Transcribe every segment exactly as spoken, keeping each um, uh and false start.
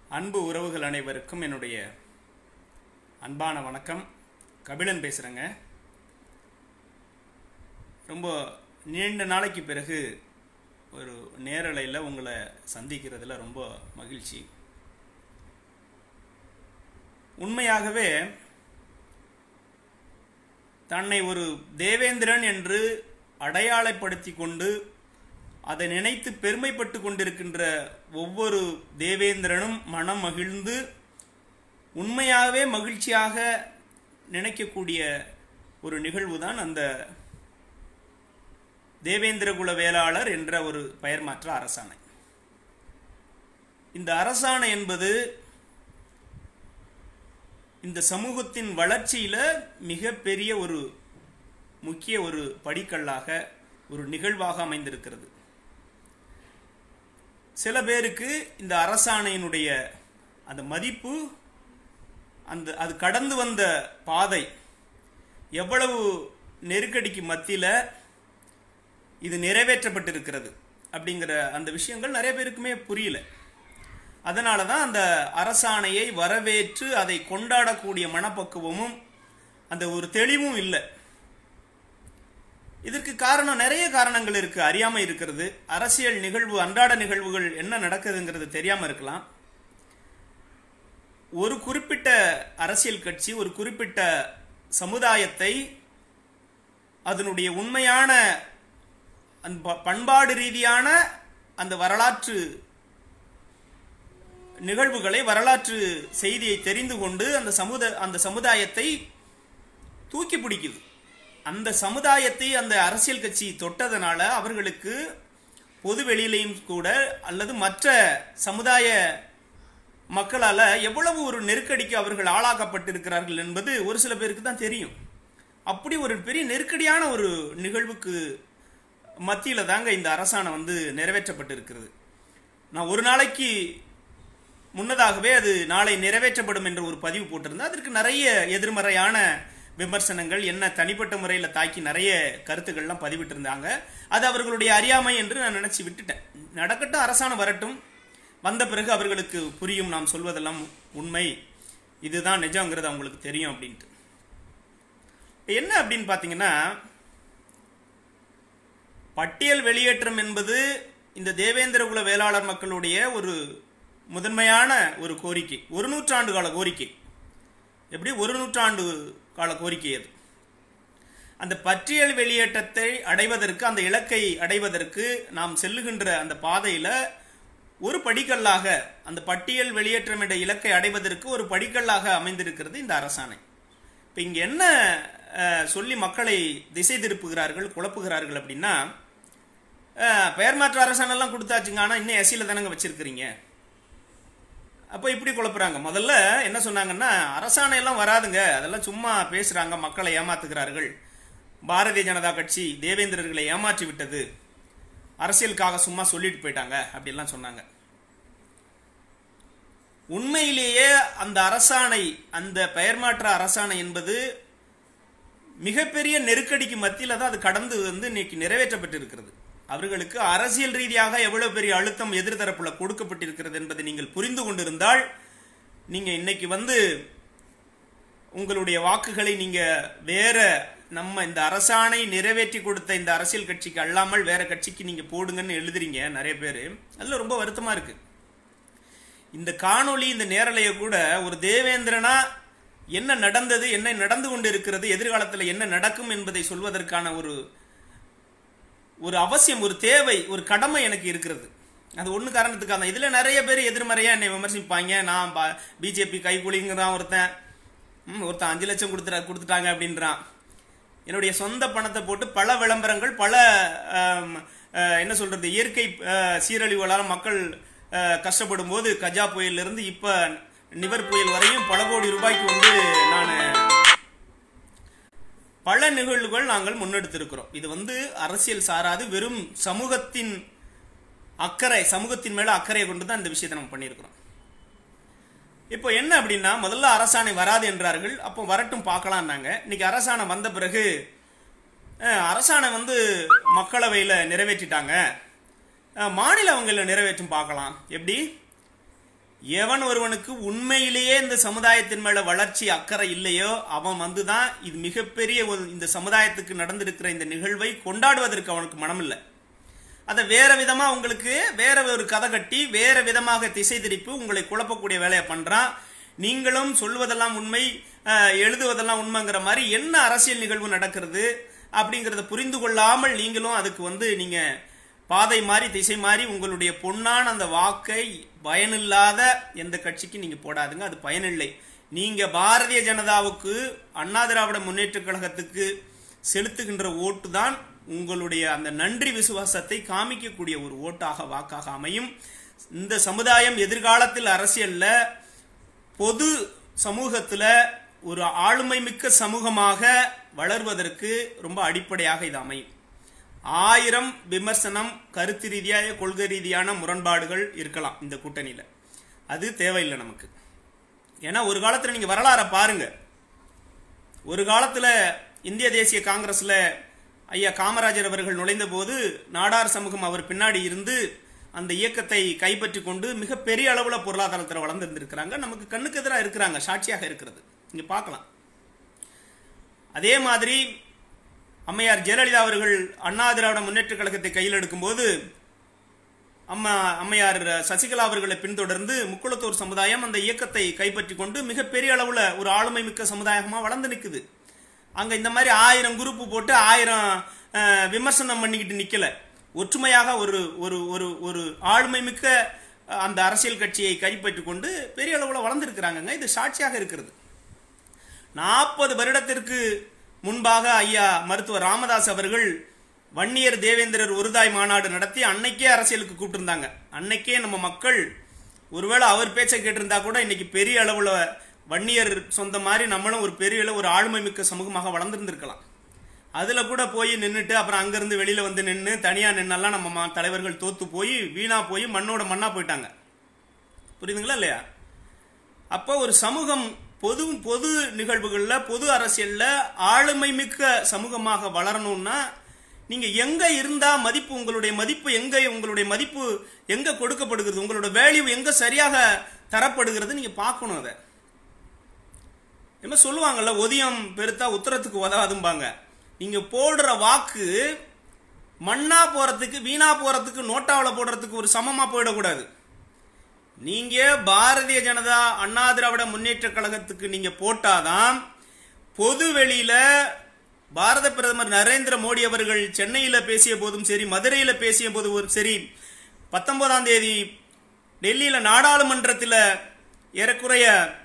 அன்பு உறவுகள் அனைவருக்கும் என்னுடைய அன்பான வணக்கம். கபிலன் பேசுகிறேங்க. ரொம்ப நீண்ட நாளைக்கு பிறகு ஒரு நேரலையில் உங்களை சந்திக்கிறதுல ரொம்ப மகிழ்ச்சி. உண்மையாகவே தன்னை ஒரு தேவேந்திரன் என்று அடையாளப்படுத்தி கொண்டு அதை நினைத்து பெருமைப்பட்டு கொண்டிருக்கின்ற ஒவ்வொரு தேவேந்திரனும் மனம் மகிழ்ந்து உண்மையாகவே மகிழ்ச்சியாக நினைக்கக்கூடிய ஒரு நிகழ்வு தான் அந்த தேவேந்திர குல வேளாளர் என்ற ஒரு பெயர் மாற்ற அரசாணை. இந்த அரசாணை என்பது இந்த சமூகத்தின் வளர்ச்சியில மிக பெரிய ஒரு முக்கிய ஒரு படிக்கல்லாக ஒரு நிகழ்வாக அமைந்திருக்கிறது. சில பேருக்கு இந்த அரசாணையினுடைய அந்த மதிப்பு, அந்த அது கடந்து வந்த பாதை, எவ்வளவு நெருக்கடிக்கு மத்தியில் இது நிறைவேற்றப்பட்டிருக்கிறது அப்படிங்கிற அந்த விஷயங்கள் நிறைய பேருக்குமே புரியல. அதனால தான் அந்த அரசாணையை வரவேற்று அதை கொண்டாடக்கூடிய மனப்பக்குவமும் அந்த ஒரு தெளிவும் இல்லை. இதற்கு காரணம் நிறைய காரணங்கள் இருக்கு. அறியாமை இருக்கிறது, அரசியல் நிகழ்வு, அன்றாட நிகழ்வுகள் என்ன நடக்குதுங்கிறது தெரியாம இருக்கலாம். ஒரு குறிப்பிட்ட அரசியல் கட்சி ஒரு குறிப்பிட்ட சமுதாயத்தை அதனுடைய உண்மையான பண்பாடு ரீதியான அந்த வரலாற்று நிகழ்வுகளை, வரலாற்று செய்தியை தெரிந்து கொண்டு அந்த சமுத அந்த சமுதாயத்தை தூக்கி பிடிக்குது. அந்த சமுதாயத்தை அந்த அரசியல் கட்சி தொட்டதனால அவர்களுக்கு பொது வெளியிலையும் கூட அல்லது மற்ற சமுதாய மக்களால் எவ்வளவு ஒரு நெருக்கடிக்கு அவர்கள் ஆளாக்கப்பட்டிருக்கிறார்கள் என்பது ஒரு சில பேருக்கு தான் தெரியும். அப்படி ஒரு பெரிய நெருக்கடியான ஒரு நிகழ்வுக்கு மத்தியில தாங்க இந்த அரசாணை வந்து நிறைவேற்றப்பட்டிருக்கிறது. நான் ஒரு நாளைக்கு முன்னதாகவே அது நாளை நிறைவேற்றப்படும் என்ற ஒரு பதிவு போட்டிருந்தேன். அதற்கு நிறைய எதிர்மறையான விமர்சனங்கள், என்ன தனிப்பட்ட முறையில் தாக்கி நிறைய கருத்துக்கள்லாம் பதிவிட்டு இருந்தாங்க. அது அவர்களுடைய அறியாமை என்று நான் நினைச்சு விட்டுட்டேன். நடக்கட்டும், அரசாணை வரட்டும், வந்த பிறகு அவர்களுக்கு புரியும் நாம் சொல்வதெல்லாம் உண்மை, இதுதான் நிஜங்கிறது அவங்களுக்கு தெரியும் அப்படின்ட்டு. என்ன அப்படின்னு பார்த்தீங்கன்னா, பட்டியல் வெளியேற்றம் என்பது இந்த தேவேந்திர குல வேளாளர் மக்களுடைய ஒரு முதன்மையான ஒரு கோரிக்கை, ஒரு நூற்றாண்டு கால கோரிக்கை. எப்படி ஒரு நூற்றாண்டு கால கோரிக்கை அது. அந்த பட்டியல் வெளியேற்றத்தை அடைவதற்கு, அந்த இலக்கை அடைவதற்கு நாம் செல்லுகின்ற அந்த பாதையில ஒரு படிக்கல்லாக, அந்த பட்டியல் வெளியேற்றம் என்ற இலக்கை அடைவதற்கு ஒரு படிக்கல்லாக அமைந்திருக்கிறது இந்த அரசாணை. இப்ப இங்க என்ன சொல்லி மக்களை திசை திருப்புகிறார்கள், குழப்புகிறார்கள் அப்படின்னா, பெயர் மாற்ற அரசாணை எல்லாம் கொடுத்தாச்சுங்க, ஆனா இன்னும் எஸ்சியில தானங்க வச்சிருக்கிறீங்க. அப்போ இப்படி குழப்புறாங்க. முதல்ல என்ன சொன்னாங்கன்னா, அரசாணை எல்லாம் வராதுங்க, அதெல்லாம் சும்மா பேசுறாங்க, மக்களை ஏமாத்துகிறார்கள், பாரதிய ஜனதா கட்சி தேவேந்திரர்களை ஏமாற்றி விட்டது, அரசியலுக்காக சும்மா சொல்லிட்டு போயிட்டாங்க அப்படிலாம் சொன்னாங்க. உண்மையிலேயே அந்த அரசாணை, அந்த பெயர் மாற்ற அரசாணை என்பது மிகப்பெரிய நெருக்கடிக்கு மத்தியில தான் அது கடந்து வந்து இன்னைக்கு நிறைவேற்றப்பட்டிருக்கிறது. அவர்களுக்கு அரசியல் ரீதியாக எவ்வளவு பெரிய அழுத்தம் எதிர்தரப்புல கொடுக்கப்பட்டிருக்கிறது என்பதை நீங்கள் புரிந்து கொண்டிருந்தால், நீங்க இன்னைக்கு வந்து உங்களுடைய வாக்குகளை நீங்க வேற, நம்ம இந்த அரசாணை நிறைவேற்றி கொடுத்த இந்த அரசியல் கட்சிக்கு அல்லாமல் வேற கட்சிக்கு நீங்க போடுங்கன்னு எழுதுறீங்க நிறைய பேரு. அதுல ரொம்ப வருத்தமா இருக்கு. இந்த காணொளி, இந்த நேரலைய கூட ஒரு தேவேந்திரனா என்ன நடந்தது, என்ன நடந்து கொண்டு இருக்கிறது, எதிர்காலத்தில் என்ன நடக்கும் என்பதை சொல்வதற்கான ஒரு ஒரு அவசியம், ஒரு தேவை, ஒரு கடமை எனக்கு இருக்கிறது. அது ஒண்ணு காரணத்துக்காக தான். இதுல நிறைய பேர் எதிர்மறையா என்னை விமர்சிப்பாங்க. நான் பிஜேபி கைகூலிங்கிறான் ஒருத்தன், ஒருத்தன் அஞ்சு லட்சம் கொடுத்துட்டா கொடுத்துட்டாங்க அப்படின்றான். என்னுடைய சொந்த பணத்தை போட்டு பல விளம்பரங்கள், பல என்ன சொல்றது, இயற்கை சீரழிவுகளால் மக்கள் கஷ்டப்படும் போது, கஜா புயல் இருந்து இப்ப நிவர் புயல் வரையும் பல கோடி ரூபாய்க்கு வந்து நான் பல நிகழ்வுகள் நாங்கள் முன்னெடுத்திருக்கிறோம். இது வந்து அரசியல் சாராது, வெறும் சமூகத்தின் அக்கறை, சமூகத்தின் மேல அக்கறையை கொண்டுதான் இந்த விஷயத்தை நம்ம பண்ணியிருக்கிறோம். இப்போ என்ன அப்படின்னா, முதல்ல அரசாணை வராது என்றார்கள். அப்போ வரட்டும் பார்க்கலாம்னாங்க. இன்னைக்கு அரசாணை வந்த பிறகு அரசாணை வந்து மக்களவையில் நிறைவேற்றிட்டாங்க, மாநிலங்களில் நிறைவேற்றும் பார்க்கலாம். எப்படி எவன் ஒருவனுக்கு உண்மையிலேயே இந்த சமுதாயத்தின் மேல வளர்ச்சி அக்கறை இல்லையோ அவன் வந்துதான் இது மிகப்பெரிய ஒரு இந்த சமுதாயத்துக்கு நடந்திருக்கிற இந்த நிகழ்வை கொண்டாடுவதற்கு அவனுக்கு மனம் இல்லை. அதை வேற விதமா உங்களுக்கு வேற ஒரு கதை கட்டி வேற விதமாக திசை திருப்பி உங்களை குழப்பக்கூடிய வேலையை பண்றான். நீங்களும் சொல்வதெல்லாம் உண்மை, எழுதுவதெல்லாம் உண்மைங்கிற மாதிரி என்ன அரசியல் நிகழ்வு நடக்கிறது அப்படிங்கறத புரிந்து கொள்ளாமல் நீங்களும் அதுக்கு வந்து நீங்க பாதை மாறி திசை மாறி உங்களுடைய பொன்னான அந்த வாக்கை பயனில்லாத எந்த கட்சிக்கு நீங்க போடாதுங்க. அது பயனில்லை. நீங்க பாரதிய ஜனதாவுக்கு, அண்ணா திராவிட முன்னேற்ற கழகத்துக்கு செலுத்துகின்ற ஓட்டு தான் உங்களுடைய அந்த நன்றி விசுவாசத்தை காமிக்கக்கூடிய ஒரு ஓட்டாக வாக்காக அமையும். இந்த சமுதாயம் எதிர்காலத்தில் அரசியல்ல பொது சமூகத்துல ஒரு ஆளுமை மிக்க சமூகமாக வளர்வதற்கு ரொம்ப அடிப்படையாக இது அமையும். ஆயிரம் விமர்சனம், கருத்து ரீதியாக கொள்கை ரீதியான முரண்பாடுகள் இருக்கலாம் இந்த கூட்டணியில, அது தேவையில்லை நமக்கு. ஏன்னா ஒரு காலத்துல நீங்க வரலாற பாருங்க. ஒரு காலத்துல இந்திய தேசிய காங்கிரஸ்ல ஐயா காமராஜர் அவர்கள் நுழைந்த போது நாடார் சமூகம் அவர் பின்னாடி இருந்து அந்த இயக்கத்தை கைப்பற்றி கொண்டு மிகப்பெரிய அளவுல பொருளாதாரத்தில் வளர்ந்திருந்திருக்கிறாங்க. நமக்கு கண்ணுக்கு எதிராக இருக்கிறாங்க, சாட்சியாக இருக்கிறது, இங்க பார்க்கலாம். அதே மாதிரி அம்மையார் ஜெயலலிதா அவர்கள் அண்ணா திராவிட முன்னேற்ற கழகத்தை கையில் எடுக்கும் போது அம்மா அம்மையார் சசிகலா அவர்களை பின்தொடர்ந்து முக்குளத்தூர் சமுதாயம் அந்த இயக்கத்தை கைப்பற்றி கொண்டு மிகப்பெரிய அளவுல ஒரு ஆளுமை மிக்க சமுதாயமா வளர்ந்து நிற்குது. அங்க இந்த மாதிரி ஆயிரம் குரூப் போட்டு ஆயிரம் விமர்சனம் பண்ணிக்கிட்டு நிக்கல, ஒற்றுமையாக ஒரு ஒரு ஒரு ஒரு ஆளுமை மிக்க அந்த அரசியல் கட்சியை கைப்பற்றி கொண்டு பெரிய அளவுல வளர்ந்துருக்கிறாங்க. இது சாட்சியாக இருக்கிறது. நாற்பது வருடத்திற்கு முன்பாக ஐயா மருத்துவர் ராமதாஸ் அவர்கள் வன்னியர் தேவேந்திரர் ஒருதாய் மாநாடு நடத்தி அன்னைக்கே அரசியலுக்கு கூப்பிட்டிருந்தாங்க. அன்னைக்கே நம்ம மக்கள் ஒருவேளை அவர் பேச்சை கேட்டிருந்தா கூட இன்னைக்கு பெரிய அளவுல வன்னியர் சொந்த மாதிரி நம்மளும் ஒரு பெரிய அளவு ஒரு ஆளுமை மிக்க சமூகமாக வளர்ந்துருந்திருக்கலாம். அதுல கூட போய் நின்றுட்டு அப்புறம் அங்கிருந்து வெளியில வந்து நின்று தனியா நின்னெல்லாம் நம்ம தலைவர்கள் தோத்து போய் வீணா போய் மண்ணோட மண்ணா போயிட்டாங்க. புரியுதுங்களா இல்லையா? அப்போ ஒரு சமூகம் பொது பொது நிகழ்வுகள்ல பொது அரசியல்ல ஆளுமை மிக்க சமூகமாக வளரணும்னா நீங்க எங்க இருந்தா மதிப்பு, உங்களுடைய மதிப்பு எங்க, உங்களுடைய மதிப்பு எங்க கொடுக்கப்படுகிறது, உங்களோட வேல்யூ எங்க சரியாக தரப்படுகிறது நீங்க பார்க்கணும். அதை என்ன சொல்லுவாங்கல்ல, ஒதியம் பெருத்தா உத்தரத்துக்கு உதவாதும்பாங்க. நீங்க போடுற வாக்கு மண்ணா போறதுக்கு வீணா போறதுக்கு நோட்டாவில் போடுறதுக்கு ஒரு சமமா போயிடக்கூடாது. நீங்க பாரதிய ஜனதா அண்ணா திராவிட முன்னேற்ற கழகத்துக்கு நீங்க போட்டாதான் பொது வெளியில பாரத பிரதமர் நரேந்திர மோடி அவர்கள் சென்னையில பேசிய போதும் சரி, மதுரையில பேசிய போதும் சரி, பத்தொன்பதாம் தேதி டெல்லியில நாடாளுமன்றத்தில் ஏறக்குறைய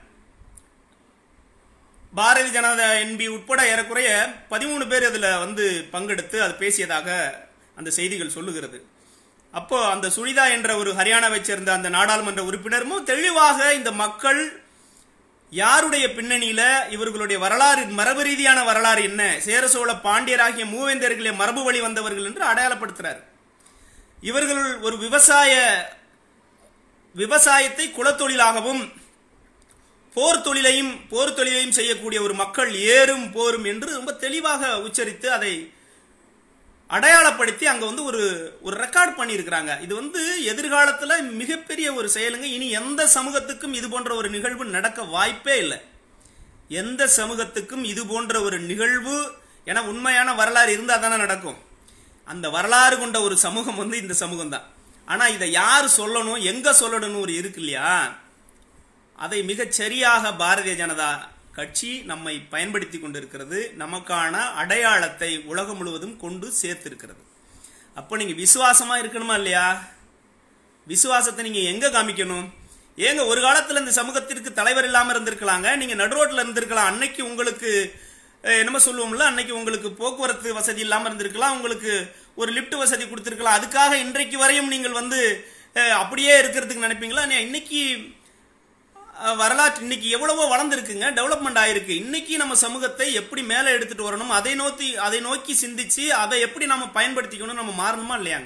பாரதிய ஜனதா என்பி உட்பட ஏறக்குறைய பதிமூணு பேர் அதுல வந்து பங்கெடுத்து அது பேசியதாக அந்த செய்திகள் சொல்லுகிறது. அப்போ அந்த சுனிதா என்ற ஒரு ஹரியானாவை சேர்ந்த அந்த நாடாளுமன்ற உறுப்பினரும் தெளிவாக இந்த மக்கள் யாருடைய பின்னணியில இவர்களுடைய வரலாறு, மரபு ரீதியான வரலாறு என்ன, சேர சோழ பாண்டியராகிய மூவேந்தர்களே மரபு வழி வந்தவர்கள் என்று அடையாளப்படுத்துறார். இவர்கள் ஒரு விவசாய விவசாயத்தை குலத்தொழிலாகவும் போர் தொழிலையும் போர் தொழிலையும் செய்யக்கூடிய ஒரு மக்கள், ஏறும் போரும் என்று ரொம்ப தெளிவாக உச்சரித்து அதை அடையாளப்படுத்தி அங்க வந்து ஒரு ஒரு ரெக்கார்ட் பண்ணி இருக்கிறாங்க. இது வந்து எதிர்காலத்துல மிகப்பெரிய ஒரு செயலுங்க. இனி எந்த சமூகத்துக்கும் இது போன்ற ஒரு நிகழ்வு நடக்க வாய்ப்பே இல்லை. எந்த சமூகத்துக்கும் இது போன்ற ஒரு நிகழ்வு, ஏன்னா உண்மையான வரலாறு இருந்தா தானே நடக்கும். அந்த வரலாறு கொண்ட ஒரு சமூகம் வந்து இந்த சமூகம் தான். ஆனா இதை யாரு சொல்லணும், எங்க சொல்லணும்னு ஒரு இருக்கு இல்லையா, அதை மிகச் சரியாக பாரதிய ஜனதா கட்சி நம்மை பயன்படுத்தி கொண்டிருக்கிறது. நமக்கான அடையாளத்தை உலகம் முழுவதும் கொண்டு சேர்த்திருக்கிறது. அப்போ நீங்க விசுவாசமா இருக்கணுமா இல்லையா? விசுவாசத்தை நீங்க எங்க காமிக்கணும்? ஏங்க ஒரு காலத்துல இந்த சமூகத்திற்கு தலைவர் இல்லாம இருந்திருக்கலாங்க, நீங்க நடுரோட்ல இருந்திருக்கலாம். அன்னைக்கு உங்களுக்கு என்னமோ சொல்லுவோம்ல, அன்னைக்கு உங்களுக்கு போக்குவரத்து வசதி இல்லாம இருந்திருக்கலாம், உங்களுக்கு ஒரு லிப்ட் வசதி கொடுத்திருக்கலாம். அதுக்காக இன்றைக்கு வரையும் நீங்கள் வந்து அப்படியே இருக்கிறதுக்கு நினைப்பீங்களா? இன்னைக்கு வரலாற்று இன்னைக்கு எவ்வளவோ வளர்ந்துருக்குங்க, டெவலப்மெண்ட் ஆயிருக்கு. இன்னைக்கு நம்ம சமூகத்தை எப்படி மேலே எடுத்துட்டு வரணும், அதை நோக்கி அதை நோக்கி சிந்திச்சு அதை எப்படி நம்ம பயன்படுத்திக்கணும், நம்ம மாறணுமா இல்லையாங்க?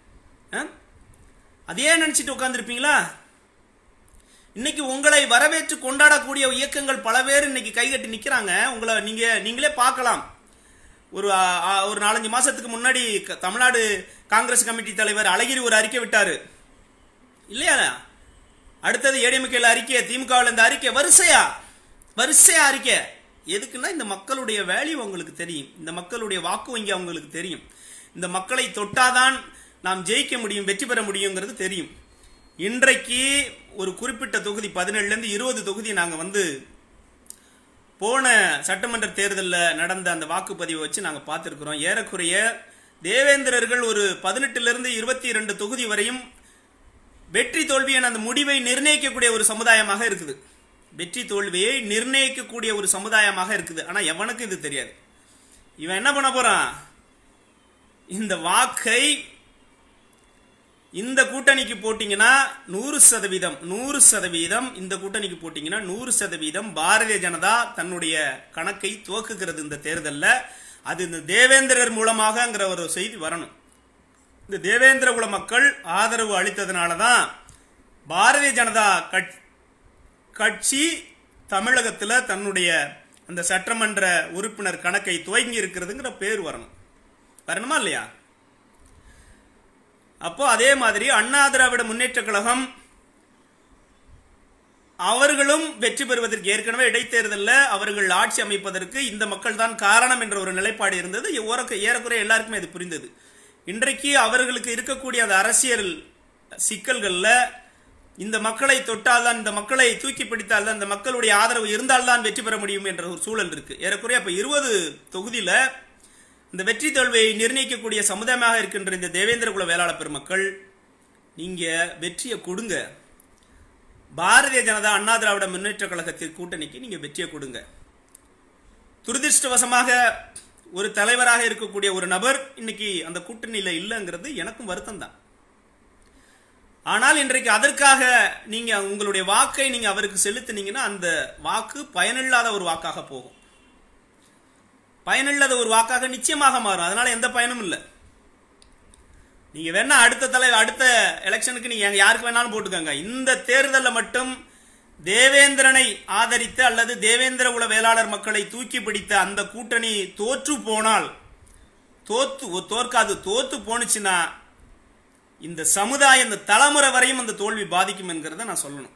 அதையே நினைச்சிட்டு உட்கார்ந்துருப்பீங்களா? இன்னைக்கு உங்களை வரவேற்று கொண்டாடக்கூடிய இயக்கங்கள் பல பேர் இன்னைக்கு கைகட்டி நிக்கிறாங்க. உங்களை நீங்க நீங்களே பார்க்கலாம். ஒரு ஒரு நாலஞ்சு மாசத்துக்கு முன்னாடி தமிழ்நாடு காங்கிரஸ் கமிட்டி தலைவர் அழகிரி ஒரு அறிக்கை விட்டாரு இல்லையா? அடுத்தது ஏடிஎம்கேல அறிக்கை, திமுகவில் இந்த அறிக்கை, வரிசையா வரிசையா அறிக்கை. எதுக்குன்னா இந்த மக்களுடைய வேல்யூ அவங்களுக்கு தெரியும், இந்த மக்களுடைய வாக்கு வங்கி அவங்களுக்கு தெரியும், இந்த மக்களை தொட்டாதான் நாம் ஜெயிக்க முடியும், வெற்றி பெற முடியுங்கிறது தெரியும். இன்றைக்கு ஒரு குறிப்பிட்ட தொகுதி பதினேழுல இருந்து இருபது தொகுதி நாங்க வந்து போன சட்டமன்ற தேர்தலில் நடந்த அந்த வாக்குப்பதிவை வச்சு நாங்க பார்த்திருக்கிறோம். ஏறக்குறைய தேவேந்திரர்கள் ஒரு பதினெட்டுல இருந்து இருபத்தி இரண்டு தொகுதி வரையும் வெற்றி தோல்வியான அந்த முடிவை நிர்ணயிக்கக்கூடிய ஒரு சமுதாயமாக இருக்குது. வெற்றி தோல்வியை நிர்ணயிக்கக்கூடிய ஒரு சமுதாயமாக இருக்குது. ஆனா எவனுக்கு இது தெரியாது. இவன் என்ன பண்ண போறான், இந்த வாக்கை இந்த கூட்டணிக்கு போட்டீங்கன்னா நூறு சதவீதம் நூறு சதவீதம் இந்த கூட்டணிக்கு போட்டீங்கன்னா நூறு சதவீதம் பாரதிய ஜனதா தன்னுடைய கணக்கை துவக்குகிறது இந்த தேர்தலில். அது இந்த தேவேந்திரர் மூலமாகங்கிற ஒரு செய்தி வரணும். இந்த தேவேந்திர குல மக்கள் ஆதரவு அளித்ததுனாலதான் பாரதிய ஜனதா கட்சி தமிழகத்தில் தன்னுடைய அந்த சட்டமன்ற உறுப்பினர் கணக்கை துவங்கி இருக்கிறதுங்கிற பேர் வரணும். வரணுமா இல்லையா? அப்போ அதே மாதிரி அண்ணா திராவிட முன்னேற்ற கழகம் அவர்களும் வெற்றி பெறுவதற்கு ஏற்கனவே இடைத்தேர்தலில் அவர்கள் ஆட்சி அமைப்பதற்கு இந்த மக்கள் தான் காரணம் என்ற ஒரு நிலைப்பாடு இருந்தது. ஏறக்குறைய எல்லாருக்குமே அது புரிந்தது. இன்றைக்கு அவர்களுக்கு இருக்கக்கூடிய அந்த அரசியல் சிக்கல்கள்ல இந்த மக்களை தொட்டால்தான், இந்த மக்களை தூக்கி பிடித்தால்தான், இந்த மக்களுடைய ஆதரவு இருந்தால்தான் வெற்றி பெற முடியும் என்ற ஒரு சூழல் இருக்கு. ஏறக்குறைய அப்ப இருபது தொகுதியில இந்த வெற்றி தோல்வியை நிர்ணயிக்கக்கூடிய சமுதாயமாக இருக்கின்ற இந்த தேவேந்திர குல வேளாளர் பெருமக்கள், நீங்க வெற்றியை கொடுங்க. பாரதிய ஜனதா அண்ணா திராவிட முன்னேற்ற கழகத்தின் கூட்டணிக்கு நீங்க வெற்றியை கொடுங்க. துரதிருஷ்டவசமாக ஒரு தலைவராக இருக்கக்கூடிய ஒரு நபர் இன்னைக்கு அந்த கூட்டணியில இல்லைங்கிறது எனக்கும் வருத்தம் தான். ஆனால் இன்றைக்கு அதற்காக நீங்க உங்களுடைய வாக்கை நீங்க அவருக்கு செலுத்தினீங்கன்னா அந்த வாக்கு பயனில்லாத ஒரு வாக்காக போகும். பயனில்லாத ஒரு வாக்காக நிச்சயமாக மாறும். அதனால எந்த பயனும் இல்லை. நீங்க வேணா அடுத்த தலை அடுத்த எலெக்ஷனுக்கு நீங்க யாருக்கு வேணாலும் போட்டுக்கோங்க. இந்த தேர்தலில் மட்டும் தேவேந்திரனை ஆதரித்த அல்லது தேவேந்திர குல வேளாளர் மக்களை தூக்கி பிடித்த அந்த கூட்டணி தோற்று போனால், தோத்து தோற்காது தோத்து போனுச்சுன்னா இந்த சமுதாயம் இந்த தலைமுறை வரையும் அந்த தோல்வி பாதிக்கும் என்கிறத நான் சொல்லணும்.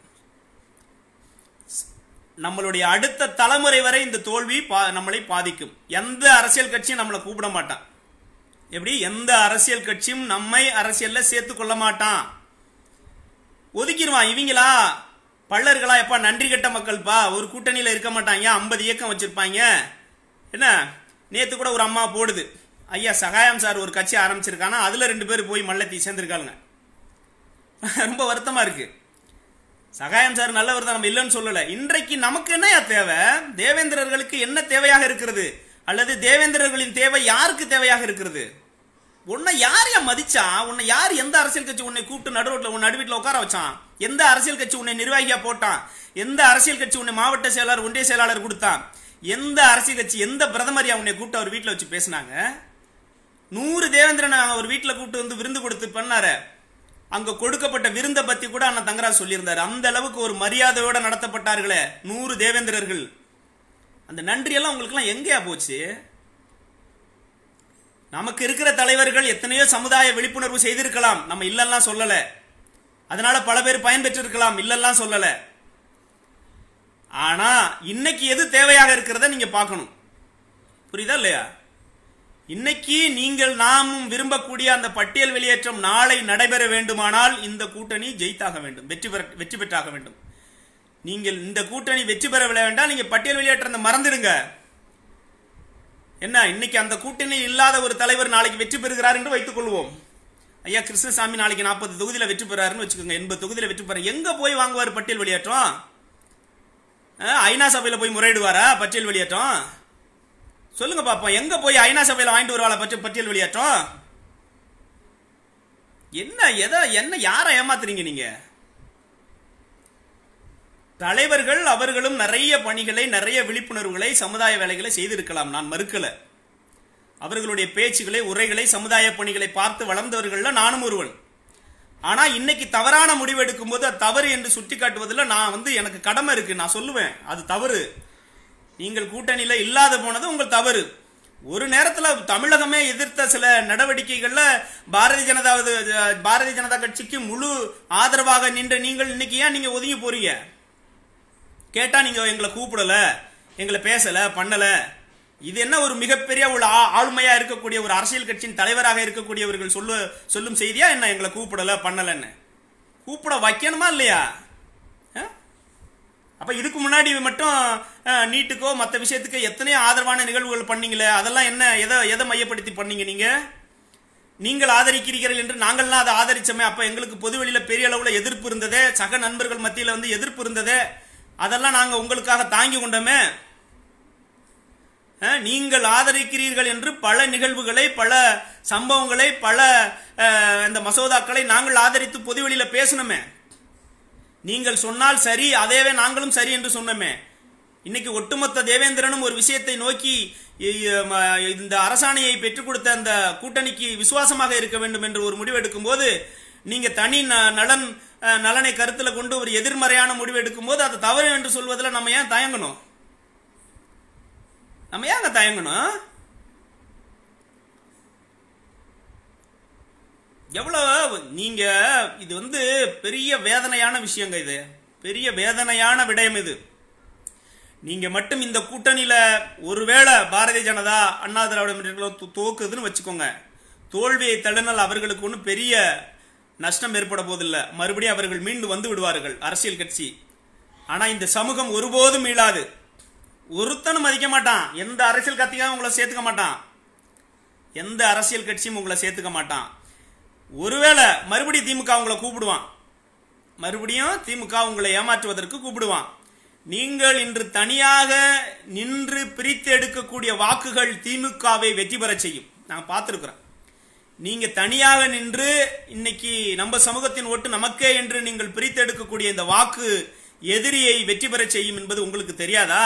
நம்மளுடைய அடுத்த தலைமுறை வரை இந்த தோல்வி நம்மளை பாதிக்கும். எந்த அரசியல் கட்சியும் நம்மளை கூப்பிட மாட்டான். எப்படி? எந்த அரசியல் கட்சியும் நம்மை அரசியல்ல சேர்த்து கொள்ள மாட்டான், ஒதுக்கிடுவான். இவங்களா பள்ளர்களா, எப்பா நன்றி கெட்ட மக்கள்பா, ஒரு கூட்டணியில இருக்க மாட்டாங்க, ஐம்பது இயக்கம் வச்சிருப்பாங்க. என்ன நேத்து கூட ஒரு அம்மா போடுது, ஐயா சகாயம் சார் ஒரு கட்சி ஆரம்பிச்சிருக்கானா அதுல ரெண்டு பேர் போய் மல்லத்தி சேர்ந்திருக்காங்க. ரொம்ப வருத்தமா இருக்கு. சகாயம் சார் நல்லவர் தான், நம்ம இல்லைன்னு சொல்லல. இன்றைக்கு நமக்கு என்ன தேவை, தேவேந்திரர்களுக்கு என்ன தேவையாக இருக்கிறது, அல்லது தேவேந்திரர்களின் தேவை யாருக்கு தேவையாக இருக்கிறது? உன்னை யார் மதிச்சா, உன்னை யார், எந்த அரசியல் கட்சி உன்னை கூப்பிட்டு நடுரோட்ல உன் நடுவீட்டில் உட்கார வச்சான்? எந்த அரசியல் கட்சி உன்னை நிர்வாகியா போட்டான்? எந்த அரசியல் கட்சி உன்னை மாவட்ட செயலாளர் ஒன்றிய செயலாளர் கொடுத்தான்? எந்த அரசியல் கட்சி, எந்த பிரதமரியா உன்னை கூப்பிட்டு அவர் வீட்டில் வச்சு பேசினாங்க? நூறு தேவேந்திரன் அவர் வீட்டில் கூப்பிட்டு வந்து விருந்து கொடுத்து பண்ணாரு. அங்க கொடுக்கப்பட்ட விருந்தை பத்தி கூட அண்ணா தங்கராஜ் சொல்லியிருந்தாரு. அந்த அளவுக்கு ஒரு மரியாதையோட நடத்தப்பட்டார்களே நூறு தேவேந்திரர்கள். அந்த நன்றி எல்லாம் உங்களுக்கு எல்லாம் எங்கேயா போச்சு? நமக்கு இருக்கிற தலைவர்கள் எத்தனையோ சமுதாய விழிப்புணர்வு செய்திருக்கலாம், நம்ம இல்லெல்லாம் சொல்லல. அதனால பல பேர் பயன்பெற்றிருக்கலாம், இல்லெல்லாம் சொல்லல. ஆனா இன்னைக்கு எது தேவையாக இருக்கிறத நீங்க பார்க்கணும். புரியுதா இல்லையா? இன்னைக்கு நீங்கள் நாமும் விரும்பக்கூடிய அந்த பட்டியல் வெளியேற்றம் நாளை நடைபெற வேண்டுமானால் இந்த கூட்டணி ஜெயித்தாக வேண்டும், வெற்றி பெற வெற்றி பெற்றாக வேண்டும். நீங்கள் இந்த கூட்டணி வெற்றி பெற வேண்டாம், நீங்க பட்டியல் வெளியேற்றத்தை மறந்துடுங்க. என்ன, இன்னைக்கு அந்த கூட்டணி இல்லாத ஒரு தலைவர் நாளைக்கு வெற்றி பெறுகிறார் என்று வைத்துக் கொள்வோம். ஐயா கிருஷ்ணசாமி நாளைக்கு நாற்பது தொகுதியில வெற்றி பெறாருன்னு வச்சுக்கோங்க, எண்பது தொகுதியில வெற்றி பெற, எங்க போய் வாங்குவார் பட்டியல் வெளியேற்றம்? ஐநா சபையில போய் முறையிடுவாரா பட்டியல் வெளியேற்றம்? சொல்லுங்க பாப்போம், எங்க போய் ஐநா சபையில வாங்கிட்டு வருவாளா பட்டியல் வெளியேற்றம்? என்ன எதை என்ன யாரை ஏமாத்துறீங்க நீங்க? தலைவர்கள் அவர்களும் நிறைய பணிகளை, நிறைய விழிப்புணர்வுகளை, சமுதாய வேலைகளை செய்திருக்கலாம், நான் மறுக்கல. அவர்களுடைய பேச்சுகளை, உரைகளை, சமுதாய பணிகளை பார்த்து வளர்ந்தவர்கள் நானும் ஒருவன். ஆனா இன்னைக்கு தவறான முடிவு எடுக்கும் போது அது தவறு என்று சுட்டி காட்டுவதில் நான் வந்து எனக்கு கடமை இருக்கு, நான் சொல்லுவேன் அது தவறு. நீங்கள் கூட்டணியில இல்லாத போனது உங்கள் தவறு. ஒரு நேரத்துல தமிழகமே எதிர்த்த சில நடவடிக்கைகள்ல பாரதிய ஜனதா பாரதிய ஜனதா கட்சிக்கு முழு ஆதரவாக நின்ற நீங்கள் இன்னைக்கு ஏன் நீங்க ஒதுங்கி போறீங்க? கேட்டா நீங்க எங்களை கூப்பிடல, எங்களை பேசல, பண்ணல. இது என்ன ஒரு மிகப்பெரிய ஒரு ஆளுமையா இருக்கக்கூடிய ஒரு அரசியல் கட்சியின் தலைவராக இருக்கக்கூடியவர்கள் சொல்லு சொல்லும் செய்தியா என்ன? எங்களை கூப்பிடல, பண்ணலன்னு கூப்பிட வைக்கணுமா இல்லையா? அப்ப இதுக்கு முன்னாடி மட்டும் நீட்டுக்கோ மற்ற விஷயத்துக்கு எத்தனையோ ஆதரவான நிகழ்வுகள் பண்ணீங்களே, அதெல்லாம் என்ன, எதை எதை மையப்படுத்தி பண்ணீங்க? நீங்க நீங்கள் ஆதரிக்கிறீர்கள் என்று நாங்கள்லாம் அதை ஆதரிச்சோமே. அப்ப எங்களுக்கு பொதுவெளியில பெரிய அளவுல எதிர்ப்பு இருந்ததே, சக நண்பர்கள் மத்தியில வந்து எதிர்ப்பு இருந்ததே, அதெல்லாம் நாங்க உங்களுக்காக தாங்கி கொண்டோமே. நீங்கள் ஆதரிக்கிறீர்கள் என்று பல நிகழ்வுகளை, பல சம்பவங்களை, பல இந்த மசோதாக்களை நாங்கள் ஆதரித்து பொதுவெளியில பேசணுமே. நீங்கள் சொன்னால் சரி, அதேவே நாங்களும் சரி என்று சொன்னோமே. இன்னைக்கு ஒட்டுமொத்த தேவேந்திரனும் ஒரு விஷயத்தை நோக்கி இந்த அரசாணையை பெற்றுக் கொடுத்த அந்த கூட்டணிக்கு விசுவாசமாக இருக்க வேண்டும் என்று ஒரு முடிவு எடுக்கும் போது, நீங்க தனி நலன் நலனை கருத்துல கொண்டு ஒரு எதிர்மறையான முடிவு எடுக்கும் போது அது தவறு என்று சொல்வதில் நம்ம ஏன் தயங்கணும்? நம்ம ஏங்க தயங்கணும்? எவ்வளவு நீங்க இது வந்து பெரிய வேதனையான விஷயங்க. இது பெரிய வேதனையான விடயம். இது நீங்க மட்டும் இந்த கூட்டணியில ஒருவேளை பாரதிய ஜனதா அண்ணா திராவிட முன்னேற்ற தோக்குதுன்னு வச்சுக்கோங்க, தோல்வியை தழுநல் அவர்களுக்கு ஒன்றும் பெரிய நஷ்டம் ஏற்பட போதில்லை. மறுபடியும் அவர்கள் மீண்டு வந்து விடுவார்கள் அரசியல் கட்சி. ஆனா இந்த சமூகம் ஒருபோதும் மீளாது. ஒருத்தனும் மதிக்க மாட்டான். எந்த அரசியல் கட்சியும் உங்களை சேர்த்துக்க மாட்டான். எந்த அரசியல் கட்சியும் உங்களை சேர்த்துக்க மாட்டான். ஒருவேளை மறுபடியும் திமுக உங்களை கூப்பிடுவான், மறுபடியும் திமுக உங்களை ஏமாற்றுவதற்கு கூப்பிடுவான். நீங்கள் இன்று தனியாக நின்று பிரித்து எடுக்கக்கூடிய வாக்குகள் திமுகவை வெற்றி பெற செய்யும். நான் பார்த்திருக்கிறேன். நீங்க தனியாக நின்று இன்னைக்கு நம்ம சமூகத்தின் ஓட்டு நமக்கே என்று நீங்கள் பிரித்து எடுக்கக்கூடிய இந்த வாக்கு எதிரியை வெற்றி பெற செய்யும் என்பது உங்களுக்கு தெரியாதா?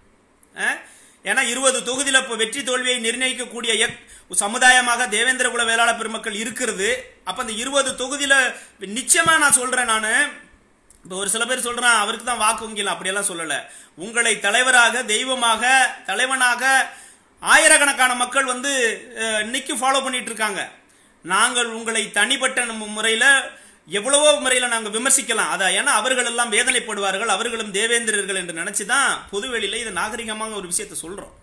ஏன்னா இருபது தொகுதியில் இப்ப வெற்றி தோல்வியை நிர்ணயிக்கக்கூடிய சமுதாயமாக தேவேந்திர குல வேளாளர் பெருமக்கள் இருக்கிறது. அப்ப அந்த இருபது தொகுதியில நிச்சயமா நான் சொல்றேன். நான் இப்ப ஒரு சில பேர் சொல்றான் அவருக்கு தான் வாக்கு வங்கிலாம், அப்படியெல்லாம் சொல்லல. உங்களை தலைவராக, தெய்வமாக, தலைவனாக ஆயிரக்கணக்கான மக்கள் வந்து இன்னைக்கு ஃபாலோ பண்ணிட்டு இருக்காங்க. நாங்கள் உங்களை தனிப்பட்ட முறையில எவ்வளவோ முறையில நாங்க விமர்சிக்கலாம். அத ஏன்னா அவர்கள் எல்லாம் வேதனைப்படுவார்கள், அவர்களும் தேவேந்திரர்கள் என்று நினைச்சுதான் பொதுவெளியில இது நாகரிகமாக ஒரு விஷயத்தை சொல்றோம்.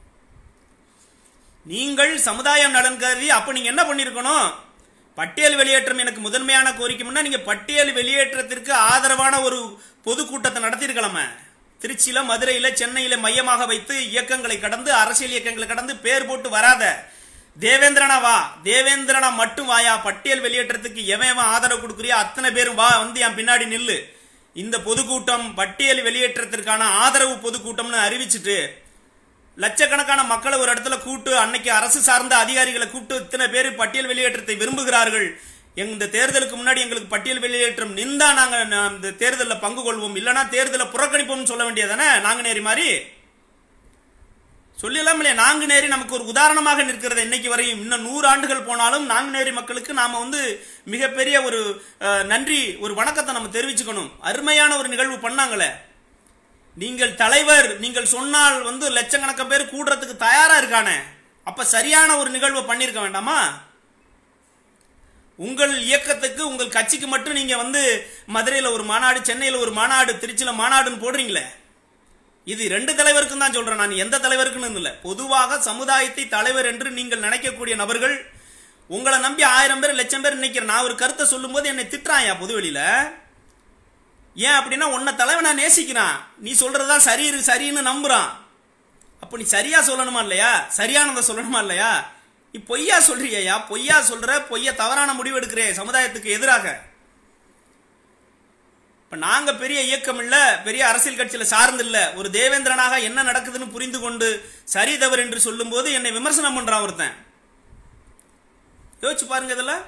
நீங்கள் சமுதாயம் நலன் கருதி அப்ப நீங்க என்ன பண்ணிருக்கணும்? பட்டியல் வெளியேற்றம் எனக்கு முதன்மையான கோரிக்கைன்னா நீங்க பட்டியல் வெளியேற்றத்திற்கு ஆதரவான ஒரு பொதுக்கூட்டத்தை நடத்திருக்கலாமே. திருச்சியில, மதுரையில, சென்னையில மையமாக வைத்து இயக்கங்களை கடந்து, அரசியல் இயக்கங்களை கடந்து பேர் போட்டு வராத தேவேந்திரனா வா, தேவேந்திரனா மட்டும் வாயா. பட்டியல் வெளியேற்றத்துக்கு எவன் ஆதரவு கொடுக்குறியா அத்தனை பேரும் வா, வந்து என் பின்னாடி நில்லு. இந்த பொதுக்கூட்டம் பட்டியல் வெளியேற்றத்திற்கான ஆதரவு பொதுக்கூட்டம்னு அறிவிச்சுட்டு லட்சக்கணக்கான மக்களை ஒரு இடத்துல கூட்டு, அன்னைக்கு அரசு சார்ந்த அதிகாரிகளை கூப்பிட்டு இத்தனை பேர் பட்டியல் வெளியேற்றத்தை விரும்புகிறார்கள், இந்த தேர்தலுக்கு முன்னாடி எங்களுக்கு பட்டியல் வெளியேற்றம் நின்றா நாங்க இந்த தேர்தலில் பங்கு கொள்வோம், இல்லைன்னா தேர்தலை புறக்கணிப்போம் சொல்ல வேண்டியதானே? நாங்குநேரி மாதிரி சொல்லலாம் இல்லையா? நாங்குநேரி நமக்கு ஒரு உதாரணமாக நிற்கிறது. இன்னைக்கு வரையும் இன்னும் நூறு ஆண்டுகள் போனாலும் நாங்குநேரி மக்களுக்கு நாம வந்து மிகப்பெரிய ஒரு நன்றி, ஒரு வணக்கத்தை நம்ம தெரிவிச்சுக்கணும். அருமையான ஒரு நிகழ்வு பண்ணாங்களே. நீங்கள் தலைவர், நீங்கள் சொன்னால் வந்து லட்சக்கணக்க பேர் கூடுறதுக்கு தயாரா இருக்கானே, அப்ப சரியான ஒரு நிகழ்வு பண்ணிருக்க வேண்டாமா? உங்கள் இயக்கத்துக்கு, உங்கள் கட்சிக்கு மட்டும் நீங்க வந்து மதுரையில் ஒரு மாநாடு, சென்னையில் ஒரு மாநாடு, திருச்சியில மாநாடுன்னு போடுறீங்களே. இது ரெண்டு தலைவருக்கும் தான் சொல்றேன் நான், எந்த தலைவருக்குன்னு இல்லை. பொதுவாக சமுதாயத்தை தலைவர் என்று நீங்கள் நினைக்கக்கூடிய நபர்கள், உங்களை நம்பி ஆயிரம் பேர் லட்சம் பேர் நினைக்கிறேன். நான் ஒரு கருத்தை சொல்லும் போது என்னை திட்டுறாயா பொதுவெளியில? ஏன் அப்படின்னா உன்னை தலைவனா நேசிக்கிறான், நீ சொல்றதுதான் சரி சரின்னு நம்புறான். அப்ப நீ சரியா சொல்லணுமா இல்லையா? சரியானதை சொல்லணுமா இல்லையா? நீ பொய்யா சொல்றியா? பொய்யா சொல்ற, பொய்ய தவறான முடிவு எடுக்கிறே சமுதாயத்துக்கு எதிராக. இப்ப நாங்க பெரிய இயக்கம் இல்ல, பெரிய அரசியல் கட்சியில சார்ந்து இல்ல, ஒரு தேவேந்திரனாக என்ன நடக்குதுன்னு புரிந்து கொண்டு சரி தவறு என்று சொல்லும் போது என்னை விமர்சனம் பண்றான் ஒருத்தன். யோசிச்சு பாருங்க. இதெல்லாம்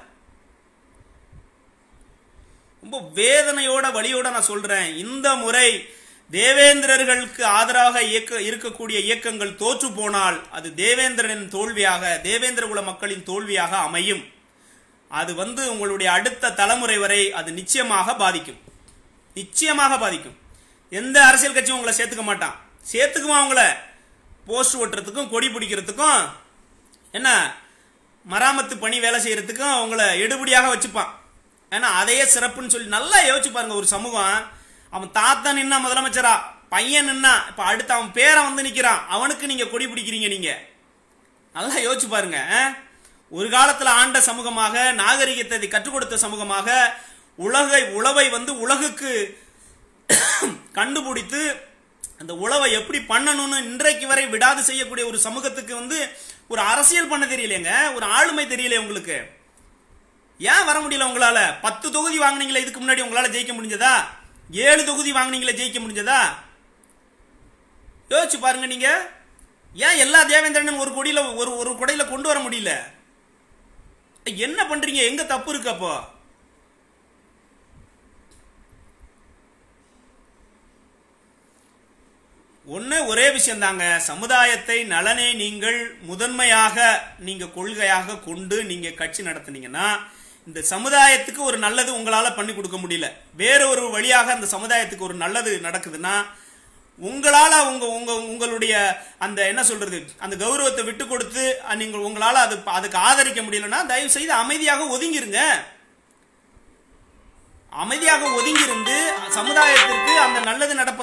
ரொம்ப வேதனையோட வழியோட நான் சொல்றேன். இந்த முறை தேவேந்திரர்களுக்கு ஆதரவாக இயக்க இருக்கக்கூடிய இயக்கங்கள் தோற்று போனால் அது தேவேந்திரனின் தோல்வியாக, தேவேந்திர குல மக்களின் தோல்வியாக அமையும். அது வந்து உங்களுடைய அடுத்த தலைமுறை வரை அது நிச்சயமாக பாதிக்கும், நிச்சயமாக பாதிக்கும். எந்த அரசியல் கட்சியும் உங்களை சேர்த்துக்க மாட்டான். சேர்த்துக்குவான் உங்களை போஸ்ட் ஓட்டுறதுக்கும் கொடி பிடிக்கிறதுக்கும், என்ன மராமத்து பணி வேலை செய்யறதுக்கும் அவங்கள எடுபடியாக வச்சுப்பான். ஏன்னா அதையே சிறப்புன்னு சொல்லி நல்லா யோசிச்சு பாருங்க. ஒரு சமூகம், அவன் தாத்தா நின்னா முதலமைச்சரா, பையன் நின்னா இப்ப அடுத்து அவன் பேரை வந்து நிக்கிறான், அவனுக்கு நீங்க கொடி பிடிக்கிறீங்க. நீங்க நல்லா யோசிச்சு பாருங்க. ஒரு காலத்துல ஆண்ட சமூகமாக, நாகரிகத்தை கற்றுக் கொடுத்த சமூகமாக, உலகை உழவை வந்து உலகுக்கு கண்டுபிடித்து அந்த உழவை எப்படி பண்ணணும்னு இன்றைக்கு வரை விடாது செய்யக்கூடிய ஒரு சமூகத்துக்கு வந்து ஒரு அரசியல் பண்ண தெரியலையங்க, ஒரு ஆளுமை தெரியல உங்களுக்கு. ஏன் வர முடியல உங்களால? பத்து தொகுதி வாங்கினீங்களே இதுக்கு முன்னாடி, உங்களால ஜெயிக்க முடிஞ்சதா? ஏழு தொகுதி வாங்கினீங்களே ஜெயிக்க முடிஞ்சதா? யோசிச்சு பாருங்க. நீங்க ஏன் எல்லா தேவேந்திரனும் ஒரு கொடியில ஒரு ஒரு கொடையில கொண்டு வர முடியல? என்ன பண்றீங்க? எங்க தப்பு இருக்கு? அப்போ ஒண்ணு ஒரே விஷயம் தாங்க. சமுதாயத்தை நலனை நீங்கள் முதன்மையாக நீங்க கொள்கையாக கொண்டு நீங்க கட்சி நடத்துனீங்கன்னா இந்த சமுதாயத்துக்கு ஒரு நல்லது உங்களால பண்ணி கொடுக்க முடியல. வேற ஒரு வழியாக அந்த சமுதாயத்துக்கு ஒரு நல்லது நடக்குதுன்னா உங்களால உங்க உங்க உங்களுடைய அந்த என்ன சொல்றது அந்த கௌரவத்தை விட்டு கொடுத்து நீங்கள் உங்களால அது அதுக்கு ஆதரிக்க முடியலன்னா தயவு செய்து அமைதியாக ஒதுங்கிருங்க. அமைதியாக ஒதுங்கிருந்து சமுதாயத்திற்கு அந்த நல்லது நடப்ப,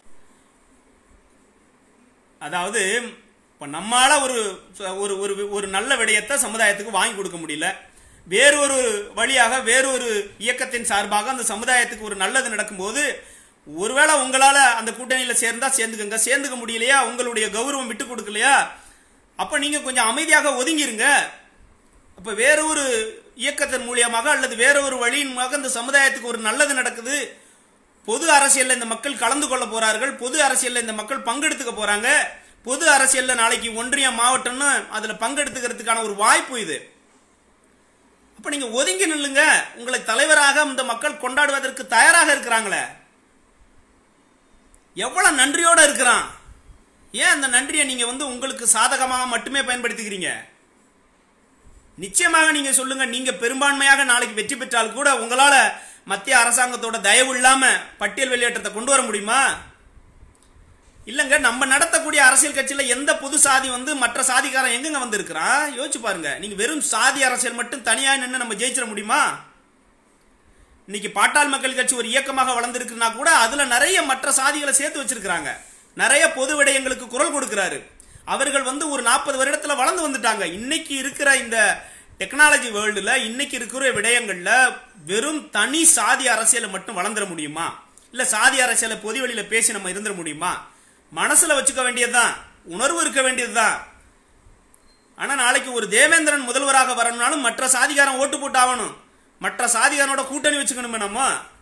அதாவது இப்ப நம்மால ஒரு ஒரு ஒரு நல்ல விடயத்தை சமுதாயத்துக்கு வாங்கி கொடுக்க முடியல, வேறொரு வழியாக வேறொரு இயக்கத்தின் சார்பாக அந்த சமுதாயத்துக்கு ஒரு நல்லது நடக்கும்போது ஒருவேளை உங்களால அந்த கூட்டணியில சேர்ந்தா சேர்ந்துக்கங்க, சேர்ந்துக்க முடியலையா, உங்களுடைய கௌரவம் விட்டு கொடுக்கலையா, அப்ப நீங்க கொஞ்சம் அமைதியாக ஒதுங்கிருங்க. அப்ப வேற ஒரு இயக்கத்தின் மூலியமாக அல்லது வேற ஒரு வழியின் மூலமாக இந்த சமுதாயத்துக்கு ஒரு நல்லது நடக்குது, பொது அரசியல்ல இந்த மக்கள் கலந்து கொள்ள போறார்கள், பொது அரசியல்ல இந்த மக்கள் பங்கெடுத்துக்க போறாங்க, பொது அரசியல்ல நாளைக்கு ஒன்றிய மாவட்டம்னு அதுல பங்கெடுத்துக்கிறதுக்கான ஒரு வாய்ப்பு இது. அப்ப நீங்க ஒதுங்கி நில்லுங்க. உங்களை தலைவராக இந்த மக்கள் கொண்டாடுவதற்கு தயாராக இருக்கிறாங்களே, எவ்வளவு நன்றியோட இருக்கிறான். ஏன் அந்த நன்றியை நீங்க வந்து உங்களுக்கு சாதகமாக மட்டுமே பயன்படுத்திக்கிறீங்க? நிச்சயமாக நீங்க சொல்லுங்க, நீங்க பெரும்பான்மையாக நாளைக்கு வெற்றி பெற்றால் கூட உங்களால மத்திய அரசாங்கத்தோட தயவு இல்லாம பட்டியல் வெளியேற்றத்தை கொண்டு வர முடியுமா? இல்லங்க. நம்ம நடத்தக்கூடிய அரசியல் கட்சியில எந்த பொது சாதி வந்து மற்ற சாதிக்காரன் எங்கங்க வந்து இருக்கிறான்? யோசிச்சு பாருங்க. நீங்க வெறும் சாதி அரசியல் மட்டும் தனியா நின்று நம்ம ஜெயிச்சிட முடியுமா? இன்னைக்கு பாட்டாள் மக்கள் கட்சி ஒரு இயக்கமாக வளர்ந்துருக்குன்னா கூட அதுல நிறைய மற்ற சாதிகளை சேர்த்து வச்சிருக்காங்க, நிறைய பொது விடயங்களுக்கு குரல் கொடுக்கிறாரு. அவர்கள் வந்து ஒரு நாற்பது வருடத்துல வளர்ந்து வந்துட்டாங்க. இன்னைக்கு இருக்கிற இந்த டெக்னாலஜி வேர்ல்டுல இன்னைக்கு இருக்கிற விடயங்கள்ல வெறும் தனி சாதி அரசியலை மட்டும் வளர்ந்துட முடியுமா? இல்ல சாதி அரசியலை பொது வெளியில பேசி நம்ம இருந்துட முடியுமா? மனசுல வச்சுக்க வேண்டியதுதான், உணர்வு இருக்க வேண்டியதுதான். ஆனா நாளைக்கு ஒரு தேவேந்திரன் முதல்வராக வரணும்னாலும் மற்ற சாதிகாரன் ஓட்டு போட்டு ஆகணும், மற்ற சாதிகாரனோட கூட்டணி வச்சுக்கணுமே நம்ம.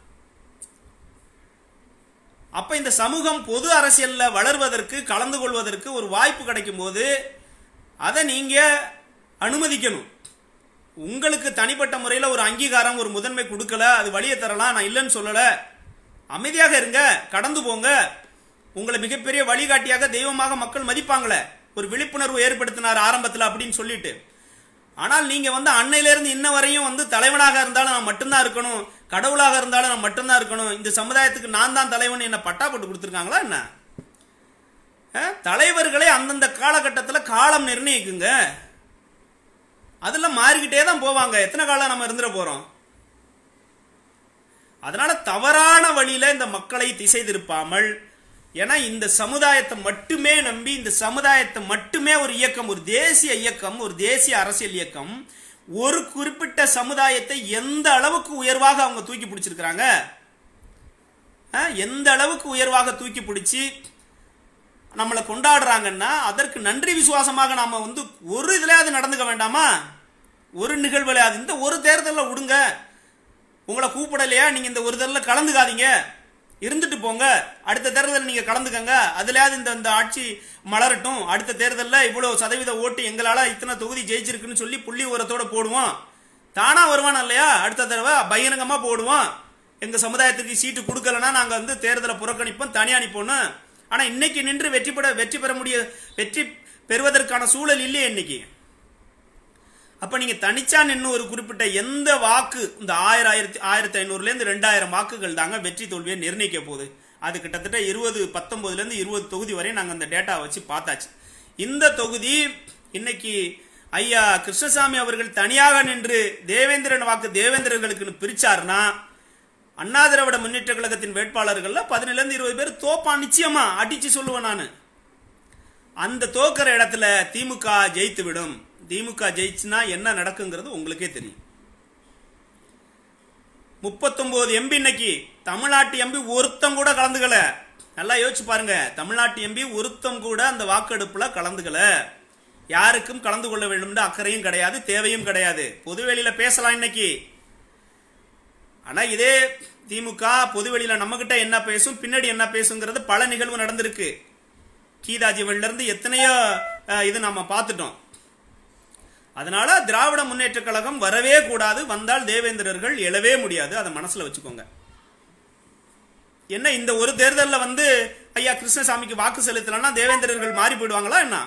அப்ப இந்த சமூகம் பொது அரசியல்ல வளர்வதற்கு கலந்து கொள்வதற்கு ஒரு வாய்ப்பு கிடைக்கும் போது அதை நீங்க அனுமதிக்கணும். உங்களுக்கு தனிப்பட்ட முறையில் ஒரு அங்கீகாரம் ஒரு முதன்மை கொடுக்கல, அது வழியை தரலாம், நான் இல்லைன்னு சொல்லல. அமைதியாக இருங்க, கடந்து போங்க. உங்களை மிகப்பெரிய வழிகாட்டியாக தெய்வமாக மக்கள் மதிப்பாங்களே, ஒரு விழிப்புணர்வு ஏற்படுத்தினார் ஆரம்பத்தில் அப்படின்னு சொல்லிட்டு. ஆனால் நீங்க வந்து அன்னையிலிருந்து இன்ன வரையும் வந்து தலைவனாக இருந்தாலும் நான் மட்டும்தான் இருக்கணும், கடவுளாக இருந்தாலும் நான் மட்டும்தான் இருக்கணும், இந்த சமுதாயத்துக்கு நான் தான் தலைவன் என்ன பட்டா போட்டு கொடுத்துருக்காங்களா என்ன? தலைவர்களே அந்தந்த காலகட்டத்தில் காலம் நிர்ணயிக்குங்க, அதுல மாறிக்கிட்டே தான் போவாங்க. எத்தனை காலம் நம்ம இருந்துட போறோம்? அதனால தவறான வழியில இந்த மக்களை திசை திருப்பாமல், ஏன்னா இந்த சமுதாயத்தை மட்டுமே நம்பி, இந்த சமுதாயத்தை மட்டுமே ஒரு இயக்கம், ஒரு தேசிய இயக்கம், ஒரு தேசிய அரசியல் இயக்கம் ஒரு குறிப்பிட்ட சமுதாயத்தை எந்த அளவுக்கு உயர்வாக அவங்க தூக்கி பிடிச்சிருக்கிறாங்க, எந்த அளவுக்கு உயர்வாக தூக்கி பிடிச்சி நம்மளை கொண்டாடுறாங்கன்னா அதற்கு நன்றி விசுவாசமாக நாம வந்து ஒரு இதுலயாவது நடந்துக்க வேண்டாமா? ஒரு நிகழ்வுலையாவது இந்த ஒரு தேர்தலில் விடுங்க. உங்களை கூப்பிடலையா, நீங்க இந்த ஒரு தேர்தலில் கலந்துக்காதீங்க, இருந்துட்டு போங்க. அடுத்த தேர்தலில் நீங்க கலந்துக்கங்க, அதுலயாவது இந்த இந்த ஆட்சி மலரட்டும். அடுத்த தேர்தலில் இவ்வளவு சதவீத ஓட்டு எங்களால இத்தனை தொகுதி ஜெயிச்சிருக்குன்னு சொல்லி புள்ளி உரத்தோட போடுவோம். தானா வருவானா இல்லையா? அடுத்த தடவை பகிரங்கமா போடுவோம். எங்க சமுதாயத்துக்கு சீட்டு கொடுக்கலன்னா நாங்க வந்து தேர்தலை புறக்கணிப்போம், தனியா அனுப்போம். ஆனா இன்னைக்கு நின்று வெற்றி பெற வெற்றி பெற முடிய வெற்றி பெறுவதற்கான சூழல் இல்லையே இன்னைக்கு. அப்ப நீங்க தனிச்சா நின்று ஒரு குறிப்பிட்ட எந்த வாக்கு, இந்த ஆயிரம் ஆயிரத்தி ஆயிரத்தி ஐநூறுல இருந்து ரெண்டாயிரம் வாக்குகள் தாங்க வெற்றி தோல்வியை நிர்ணயிக்க போகுது. அது கிட்டத்தட்ட இருபது பத்தொன்பதுல இருந்து இருபது தொகுதி வரை நாங்க அந்த டேட்டா வச்சு பார்த்தாச்சு. இந்த தொகுதி இன்னைக்கு ஐயா கிருஷ்ணசாமி அவர்கள் தனியாக நின்று தேவேந்திரன் வாக்கு தேவேந்திரர்களுக்கு பிரிச்சாருன்னா அண்ணா திராவிட முன்னேற்ற கழகத்தின் வேட்பாளர்கள்ல பதினேழுல இருந்து இருபது பேர் தோப்பான், நிச்சயமா அடிச்சு சொல்லுவேன் நான். அந்த தோக்கிற இடத்துல திமுக ஜெயித்து விடும். திமுக ஜெயிச்சுனா என்ன நடக்குங்கிறது உங்களுக்கே தெரியும். முப்பத்தொன்பது எம்பி இன்னைக்கு தமிழ்நாட்டு எம்பி ஒருத்தம் கூட கலந்துக்கல. நல்லா யோசிச்சு பாருங்க, தமிழ்நாட்டு எம்பி ஒருத்தம் கூட அந்த வாக்கெடுப்புல கலந்துக்கல. யாருக்கும் கலந்து கொள்ள வேண்டும் அக்கறையும் கிடையாது, தேவையும் கிடையாது. பொதுவெளியில பேசலாம் இன்னைக்கு. ஆனா இதே திமுக பொதுவெளியில நம்ம கிட்ட என்ன பேசும், பின்னாடி என்ன பேசுங்கிறது பல நிகழ்வு நடந்திருக்கு. கீதாஜீவன்ல இருந்து எத்தனையோ இது நம்ம பார்த்துட்டோம். அதனால திராவிட முன்னேற்ற கழகம் வரவே கூடாது. வந்தால் தேவேந்திரர்கள் எழவே முடியாது. அதை மனசுல வச்சுக்கோங்க. என்ன இந்த ஒரு தேர்தலில் வந்து ஐயா கிருஷ்ணசாமிக்கு வாக்கு செலுத்தலன்னா தேவேந்திரர்கள் மாறி போயிடுவாங்களா என்ன?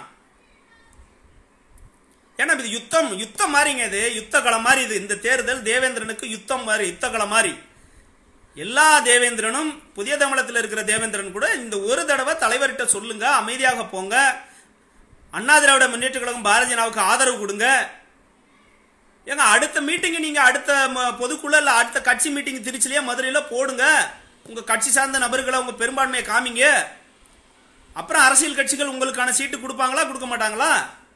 ஏன்னா இது யுத்தம் யுத்தம் மாறிங்க. இது யுத்த களம் மாதிரி. இது இந்த தேர்தல் தேவேந்திரனுக்கு யுத்தம் மாதிரி, யுத்த களம் மாதிரி. எல்லா தேவேந்திரனும் புதிய தமிழத்தில் இருக்கிற தேவேந்திரன் கூட இந்த ஒரு தடவை தலைவர்கிட்ட சொல்லுங்க, அமைதியாக போங்க, அண்ணா திராவிட முன்னேற்ற கழகம் பாரதிய ஜனதாவுக்கு ஆதரவு கொடுங்க. ஏங்க அடுத்த மீட்டிங் நீங்க அடுத்த பொதுக்குழு இல்ல அடுத்த கட்சி மீட்டிங் திருச்சிலேயே மதுரையில போடுங்க. உங்க கட்சி சார்ந்த நபர்களை உங்க பெரும்பான்மையை காமிங்க. அப்புறம் அரசியல் கட்சிகள் உங்களுக்கான சீட்டு கொடுப்பாங்களா கொடுக்க மாட்டாங்களா?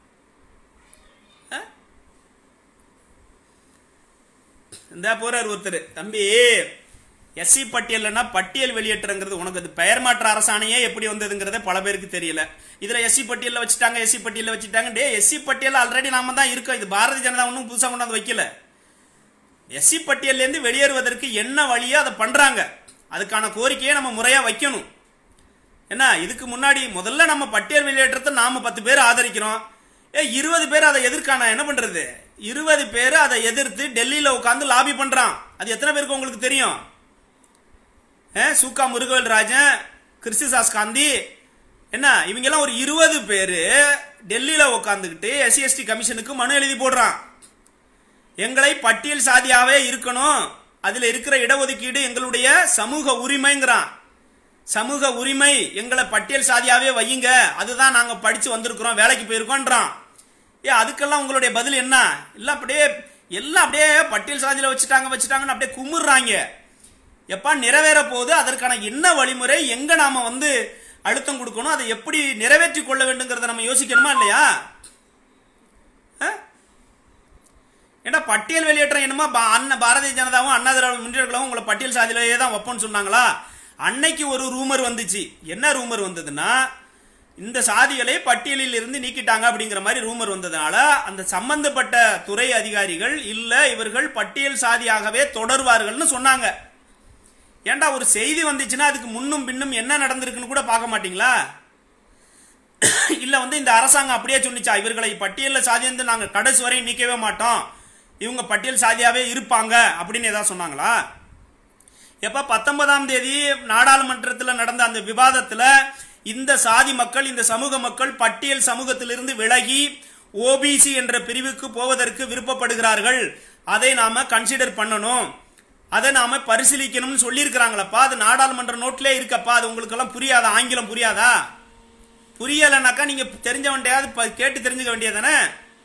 இந்த போறார் ஒருத்தர், தம்பி எஸ்சி பட்டியல்னா பட்டியல் வெளியேற்றங்கிறது உனக்கு அது பெயர் மாற்ற அரசாணையே எப்படி வந்ததுங்கிறத பல பேருக்கு தெரியல. இதுல எஸ்சி பட்டியல்ல வச்சுட்டாங்க, எஸ்சி பட்டியல்ல வச்சுட்டாங்க. டே எஸ்சி பட்டியல் ஆல்ரெடி நாம தான் இருக்கோம். இது பாரதிய ஜனதா ஒன்றும் புதுசா கொண்டாந்து வைக்கல. எஸ்சி பட்டியல்ல இருந்து வெளியேறுவதற்கு என்ன வழியோ அதை பண்றாங்க. அதுக்கான கோரிக்கையை நம்ம முறையா வைக்கணும். என்ன இதுக்கு முன்னாடி முதல்ல நம்ம பட்டியல் வெளியேற்றத்தை நாம பத்து பேர் ஆதரிக்கிறோம். ஏ இருபது பேர் அதை எதிர்க்கான என்ன பண்றது? இருபது பேர் அதை எதிர்த்து டெல்லியில உட்கார்ந்து லாபி பண்றான். அது எத்தனை பேருக்கு உங்களுக்கு தெரியும்? சுகா முருகவேல் ராஜன், கிறிஸ்டிசாஸ் காந்தி, என்ன இவங்க எல்லாம் ஒரு இருபது பேரு டெல்லியில உட்கார்ந்துகிட்டு எஸ்சி எஸ்டி கமிஷனுக்கு மனு எழுதி போடுறான். எங்களை பட்டியல் சாதியாவே இருக்கணும், அதுல இருக்கிற இடஒதுக்கீடு எங்களுடைய சமூக உரிமைங்கிறான். சமூக உரிமை எங்களை பட்டியல் சாதியாவே வையுங்க, அதுதான் நாங்க படிச்சு வந்திருக்கிறோம், வேலைக்கு போயிருக்கோம்ன்றான். ஏ அதுக்கெல்லாம் உங்களுடைய பதில் என்ன? இல்ல அப்படியே எல்லாம் அப்படியே பட்டியல் சாதியில வச்சுட்டாங்க வச்சுட்டாங்கன்னு அப்படியே குமுறாங்க. எப்பா நிறைவேற போகுது, அதற்கான என்ன வழிமுறை, எங்க நாம வந்து அழுத்தம் கொடுக்கணும், அதை எப்படி நிறைவேற்றி கொள்ள வேண்டும்ங்கிறத நம்ம யோசிக்கணுமா இல்லையா? ஏன்னா பட்டியல் வெளியேற்றம் என்னமா அண்ணா பாரதிய ஜனதாவும் அண்ணா திராவிட முன்னேற்ற கழகமும் உங்களை பட்டியல் சாதியிலேயே தான் வைப்போம்னு சொன்னாங்களா? அன்னைக்கு ஒரு ரூமர் வந்துச்சு. என்ன ரூமர் வந்ததுன்னா இந்த சாதிகளை பட்டியலில் இருந்து நீக்கிட்டாங்க அப்படிங்கிற மாதிரி ரூமர் வந்ததுனால அந்த சம்பந்தப்பட்ட துறை அதிகாரிகள் இல்ல இவர்கள் பட்டியல் சாதியாகவே தொடர்வார்கள்னு சொன்னாங்க. ஏண்டா ஒரு செய்தி வந்துச்சுன்னா அதுக்கு முன்னும் பின்னும் என்ன நடந்திருக்குன்னு கூட பார்க்க மாட்டீங்களா? இல்ல வந்து இந்த அரசாங்கம் அப்படியே சொன்னிச்சா இவர்களை பட்டியல்ல சாதி வந்து நாங்க கடைசி வரை நீக்கவே மாட்டோம், இவங்க பட்டியல் சாதியாவே இருப்பாங்க அப்படின்னு ஏதாவது சொன்னாங்களா? எப்ப பத்தொன்பதாம் தேதி நாடாளுமன்றத்தில் நடந்த அந்த விவாதத்துல இந்த சாதி மக்கள், இந்த சமூக மக்கள் பட்டியல் சமூகத்திலிருந்து விலகி ஓபிசி என்ற பிரிவுக்கு போவதற்கு விருப்பப்படுகிறார்கள், அதை நாம கன்சிடர் பண்ணணும், அதை நாம பரிசீலிக்கணும்னு சொல்லி இருக்கிறாங்களப்பா. அது நாடாளுமன்ற நோட்ல இருக்கப்பா. அது உங்களுக்கு எல்லாம் புரியாதா? ஆங்கிலம் புரியாதா? புரியலனாக்கா நீங்க தெரிஞ்ச வேண்டியது கேட்டு தெரிஞ்சுக்க வேண்டியதானே.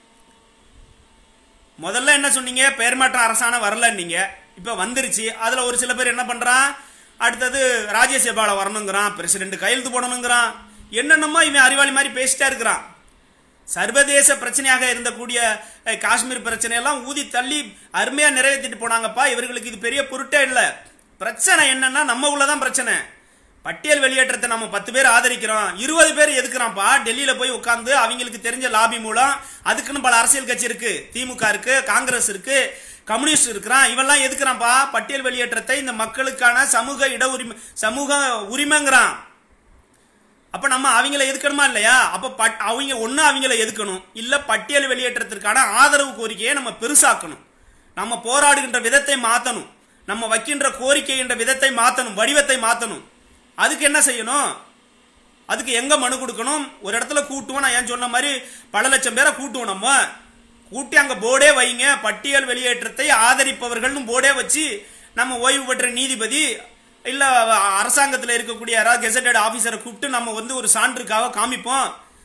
முதல்ல என்ன சொன்னீங்க? பெயர் மாற்ற அரசாணை வரல நீங்க, இப்ப வந்துருச்சு. அதுல ஒரு சில பேர் என்ன பண்றான், அடுத்தது ராஜ்யசபால வரணுங்கிறான், பிரசிடென்ட் கையெழுத்து போடணுங்கிறான், என்னென்னமோ இவன் அறிவாளி மாதிரி பேசிட்டா இருக்கிறான். சர்வதேச பிரச்சனையாக இருந்தக்கூடிய காஷ்மீர் பிரச்சனையெல்லாம் ஊதி தள்ளி அருமையா நிறைவேற்றிட்டு போனாங்கப்பா. இவர்களுக்கு இது பெரிய பொருட்டே இல்லை. பிரச்சனை என்னன்னா நம்ம உள்ளதான் பிரச்சனை. பட்டியல் வெளியேற்றத்தை நம்ம பத்து பேர் ஆதரிக்கிறோம், இருபது பேர் எதுக்குறான்ப்பா டெல்லியில போய் உட்கார்ந்து அவங்களுக்கு தெரிஞ்ச லாபி மூலம். அதுக்குன்னு பல அரசியல் கட்சி இருக்கு, திமுக இருக்கு, காங்கிரஸ் இருக்கு, கம்யூனிஸ்ட் இருக்கிறான். இவெல்லாம் எதுக்குறான்ப்பா பட்டியல் வெளியேற்றத்தை இந்த மக்களுக்கான சமூக இட உரிமை சமூக உரிமைங்கிறான். அப்ப நம்ம அவங்களை எதுக்கணுமா இல்லையா? அப்ப அவங்க ஒண்ணு அவங்களை எதுக்கணும், இல்ல பட்டியல் வெளியேற்றத்திற்கான ஆதரவு கோரிக்கையை நம்ம பெருசாக்கணும், நம்ம போராடுகின்ற விதத்தை மாத்தணும், நம்ம வைக்கின்ற கோரிக்கை என்ற விதத்தை மாத்தணும், வடிவத்தை மாத்தணும். அதுக்கு என்ன செய்யணும்? அதுக்கு எங்க மனு கொடுக்கணும்? ஒரு இடத்துல கூட்டுவோம். நான் ஏன் சொன்ன மாதிரி பல லட்சம் பேரை கூட்டுவோம். நம்ம கூட்டி அங்க போர்டே வைங்க, பட்டியல் வெளியேற்றத்தை ஆதரிப்பவர்கள் போர்டே வச்சு நம்ம ஓய்வு பெற்ற நீதிபதி இல்ல அரசாங்கத்தில் இருக்கக்கூடிய யாராவது கெசட்டட் ஆபீசரை கூப்பிட்டு நம்ம வந்து ஒரு சான்றுக்காக காமிப்போம்.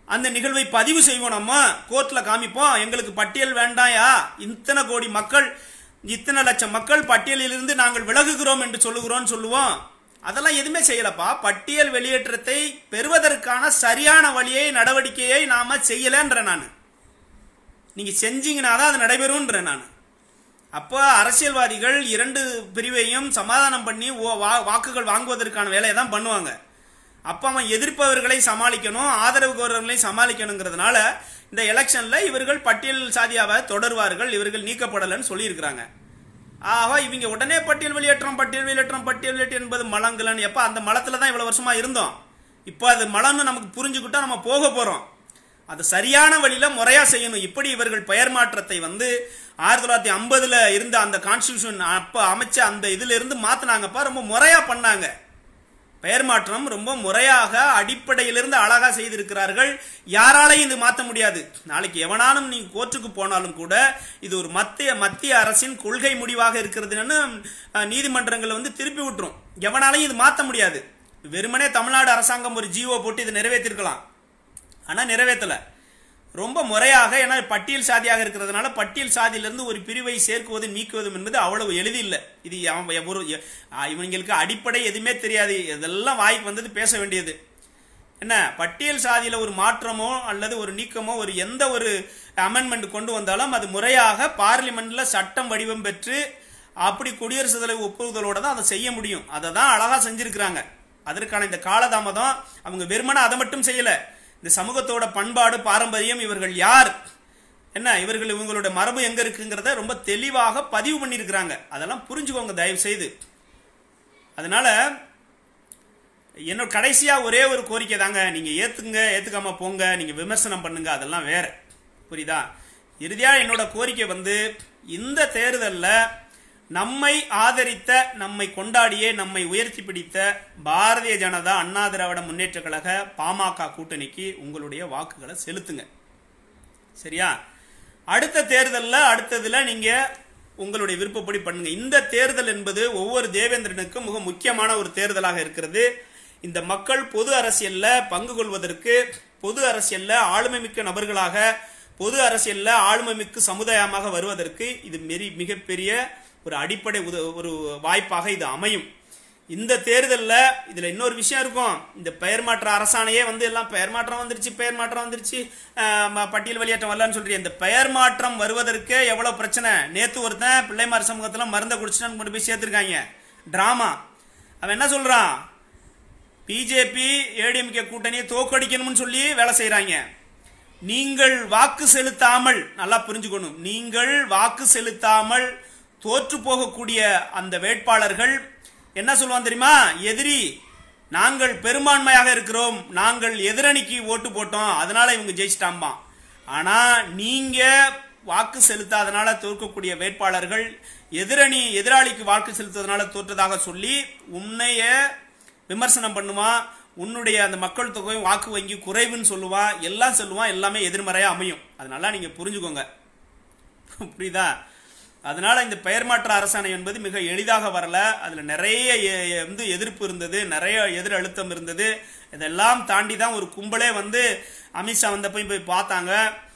அந்த நிகழ்வை பதிவு செய்வோம், நம்ம கோர்ட்ல காமிப்போம், எங்களுக்கு பட்டியல் வேண்டாயா, இத்தனை கோடி மக்கள், இத்தனை லட்சம் மக்கள் பட்டியலிலிருந்து நாங்கள் விலகுகிறோம் என்று சொல்லுகிறோம் சொல்லுவோம். அதெல்லாம் எதுவுமே செய்யலப்பா. பட்டியல் வெளியேற்றத்தை பெறுவதற்கான சரியான வழியை நடவடிக்கையை நாம செய்யலன்ற நான். நீங்க செஞ்சீங்கன்னா தான் அது நடைபெறும்ன்ற நான். அப்ப அரசியல்வாதிகள் இரண்டு பிரிவையும் சமாதானம் பண்ணி வாக்குகள் வாங்குவதற்கான வேலையை தான் பண்ணுவாங்க. அப்ப அவன் எதிர்ப்பவர்களை சமாளிக்கணும், ஆதரவு கோரவர்களை சமாளிக்கணுங்கிறதுனால இந்த எலெக்ஷன்ல இவர்கள் பட்டியல் சாதியாவை தொடர்வார்கள், இவர்கள் நீக்கப்படலன்னு சொல்லி இருக்கிறாங்க. ஆஹா, இவங்க உடனே பட்டியல் வெளியேற்றம் பட்டியல் வெளியேற்றம் பட்டியல் வெளியேற்றம் என்பது மலங்கலன்னு. எப்ப அந்த மலத்துல தான் இவ்வளவு வருஷமா இருந்தோம். இப்ப அது மலம்னு நமக்கு புரிஞ்சுக்கிட்டா நம்ம போக போறோம். அது சரியான வழியில முறையா செய்யணும். இப்படி இவர்கள் பெயர் மாற்றத்தை வந்து ஆயிரத்தி தொள்ளாயிரத்தி ஐம்பதுல இருந்த அந்த கான்ஸ்டிடியூஷன் அப்ப அமைச்ச அந்த இதுல இருந்து மாத்தினாங்கப்பா. ரொம்ப முறையா பண்ணாங்க. பெயர் மாற்றம் ரொம்ப முறையாக அடிப்படையிலிருந்து அழகா செய்திருக்கிறார்கள். யாராலையும் இது மாற்ற முடியாது. நாளைக்கு எவனாலும் நீங்க கோர்ட்டுக்கு போனாலும் கூட இது ஒரு மத்திய மத்திய அரசின் கொள்கை முடிவாக இருக்கிறதுன்னு நீதிமன்றங்கள் வந்து திருப்பி விட்டுரும். எவனாலையும் இது மாற்ற முடியாது. வெறுமனே தமிழ்நாடு அரசாங்கம் ஒரு ஜிஓ போட்டு இதை நிறைவேற்றிருக்கலாம், ஆனா நிறைவேற்றல. ரொம்ப முறையாக, ஏன்னா பட்டியல் சாதியாக இருக்கிறதுனால பட்டியல் சாதியிலிருந்து ஒரு பிரிவை சேர்க்குவதும் நீக்குவதும் என்பது அவ்வளவு எளிதில்லை. இது ஒரு இவங்களுக்கு அடிப்படை எதுவுமே தெரியாது. இதெல்லாம் வாய்ப்பு வந்தது பேச வேண்டியது என்ன. பட்டியல் சாதியில ஒரு மாற்றமோ அல்லது ஒரு நீக்கமோ ஒரு எந்த ஒரு அமெண்ட்மெண்ட் கொண்டு வந்தாலும் அது முறையாக பார்லிமெண்ட்ல சட்டம் வடிவம் பெற்று அப்படி குடியரசுத் தலைவர் ஒப்புதலோட தான் அதை செய்ய முடியும். அதை தான் அழகா செஞ்சிருக்கிறாங்க. அதற்கான இந்த காலதாமதம் அவங்க வெறுமனே அதை மட்டும் செய்யல. இந்த சமூகத்தோட பண்பாடு பாரம்பரியம், இவர்கள் யார் என்ன, இவர்கள் இவங்களோட மரபு எங்க இருக்குங்கிறத ரொம்ப தெளிவாக பதிவு பண்ணியிருக்கிறாங்க. அதெல்லாம் புரிஞ்சுக்கோங்க தயவு செய்து. அதனால என்னோட கடைசியா ஒரே ஒரு கோரிக்கை தாங்க, நீங்க ஏத்துங்க ஏத்துக்காம போங்க, நீங்க விமர்சனம் பண்ணுங்க, அதெல்லாம் வேற, புரியுதா. இறுதியா என்னோட கோரிக்கை வந்து இந்த தேர்தல்ல நம்மை ஆதரித்த, நம்மை கொண்டாடியே, நம்மை உயர்த்தி பிடித்த பாரதிய ஜனதா அண்ணா திராவிட முன்னேற்ற கழக பாமக கூட்டணிக்கு உங்களுடைய வாக்குகளை செலுத்துங்க. சரியா? அடுத்த தேர்தலில் அடுத்ததுல நீங்க உங்களுடைய விருப்பப்படி பண்ணுங்க. இந்த தேர்தல் என்பது ஒவ்வொரு தேவேந்திரனுக்கும் மிக முக்கியமான ஒரு தேர்தலாக இருக்கிறது. இந்த மக்கள் பொது அரசியல்ல பங்கு கொள்வதற்கு, பொது அரசியல்ல ஆளுமை மிக்க நபர்களாக, பொது அரசியல்ல ஆளுமை மிக்க சமுதாயமாக வருவதற்கு இது மிகப்பெரிய ஒரு அடிப்படை ஒரு வாய்ப்பாக இது அமையும். இந்த தேர்தலில் இதுல இன்னொரு விஷயம் இருக்கும். இந்த பெயர் மாற்ற அரசாணையே வந்து எல்லாம் பெயர் மாற்றம் வந்துருச்சு, பெயர் மாற்றம் வந்துருச்சு, பட்டியல் வெளியேற்றம் வரலான்னு சொல்றீங்க. இந்த பெயர் மாற்றம் வருவதற்கு எவ்வளவு பிரச்சனை. நேத்து ஒருத்தன் பிள்ளைமார் சமூகத்துல மருந்த குடிச்சுட்டு கொண்டு போய் சேர்த்திருக்காங்க. டிராமா. அவன் என்ன சொல்றான், பிஜேபி ஏடிஎம்கே கூட்டணியை தோக்கடிக்கணும்னு சொல்லி வேலை செய்யறாங்க. நீங்கள் வாக்கு செலுத்தாமல், நல்லா புரிஞ்சுக்கணும், நீங்கள் வாக்கு செலுத்தாமல் தோற்று போகக்கூடிய அந்த வேட்பாளர்கள் என்ன சொல்லுவான் தெரியுமா, எதிரி நாங்கள் பெரும்பான்மையாக இருக்கிறோம், நாங்கள் எதிரணிக்கு ஓட்டு போட்டோம், அதனால இவங்க ஜெயிச்சிட்டாம்பா. ஆனா நீங்க வாக்கு செலுத்தாதனால தோற்கக்கூடிய வேட்பாளர்கள் எதிரணி எதிராளிக்கு வாக்கு செலுத்ததுனால தோற்றதாக சொல்லி உன்னைய விமர்சனம் பண்ணுவா, உன்னுடைய அந்த மக்கள் தொகை வாக்கு வங்கி குறைவுன்னு சொல்லுவா, எல்லாம் சொல்லுவான், எல்லாமே எதிர்மறையா அமையும். அதனால நீங்க புரிஞ்சுக்கோங்க, புரியுதா. அதனால இந்த பெயர் மாற்ற அரசாணை என்பது மிக எளிதாக வரல. அதுல நிறைய வந்து எதிர்ப்பு இருந்தது, நிறைய எதிர் அழுத்தம் இருந்தது. இதெல்லாம் தாண்டி தான் ஒரு கும்பலே வந்து அமித்ஷா வந்தப்பையும் போய் பார்த்தாங்க.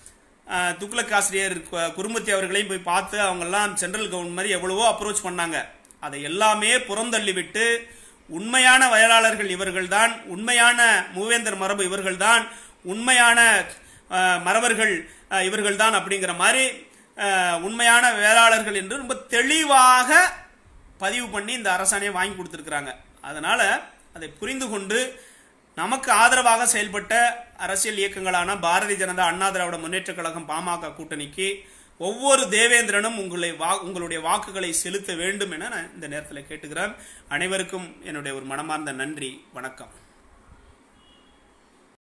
துக்ளக் ஆசிரியர் குருமூர்த்தி அவர்களையும் போய் பார்த்து அவங்க எல்லாம் சென்ட்ரல் கவர்மெண்ட் மாதிரி எவ்வளவோ அப்ரோச் பண்ணாங்க. அதை எல்லாமே புறந்தள்ளி விட்டு உண்மையான வயலாளர்கள் இவர்கள் தான், உண்மையான மூவேந்தர் மரபு இவர்கள் தான், உண்மையான மறவர்கள் இவர்கள் தான் அப்படிங்கிற மாதிரி உண்மையான வேளாளர்கள் என்று ரொம்ப தெளிவாக பதிவு பண்ணி இந்த அரசாணையை வாங்கி கொடுத்திருக்கிறாங்க. அதனால அதை புரிந்து கொண்டு நமக்கு ஆதரவாக செயல்பட்ட அரசியல் இயக்கங்களான பாரதிய ஜனதா அண்ணா திராவிட முன்னேற்ற கழகம் பாமக கூட்டணிக்கு ஒவ்வொரு தேவேந்திரனும் உங்களை உங்களுடைய வாக்குகளை செலுத்த வேண்டும் என நான் இந்த நேரத்தில் கேட்டுக்கிறேன். அனைவருக்கும் என்னுடைய ஒரு மனமார்ந்த நன்றி, வணக்கம்.